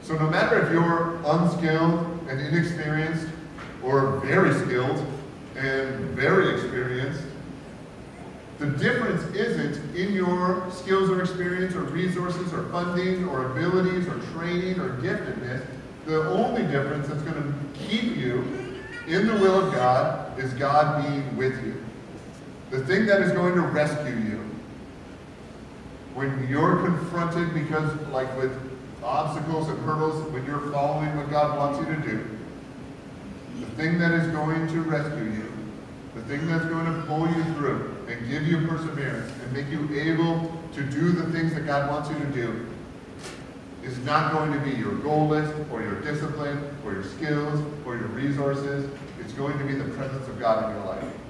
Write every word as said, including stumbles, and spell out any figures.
So no matter if you're unskilled and inexperienced, or very skilled and very experienced, the difference isn't in your skills or experience or resources or funding or abilities or training or giftedness. The only difference that's going to keep you in the will of God is God being with you. The thing that is going to rescue you when you're confronted, because like with obstacles and hurdles, when you're following what God wants you to do, the thing that is going to rescue you, the thing that's going to pull you through and give you perseverance and make you able to do the things that God wants you to do is not going to be your goal list or your discipline or your skills or your resources. It's going to be the presence of God in your life.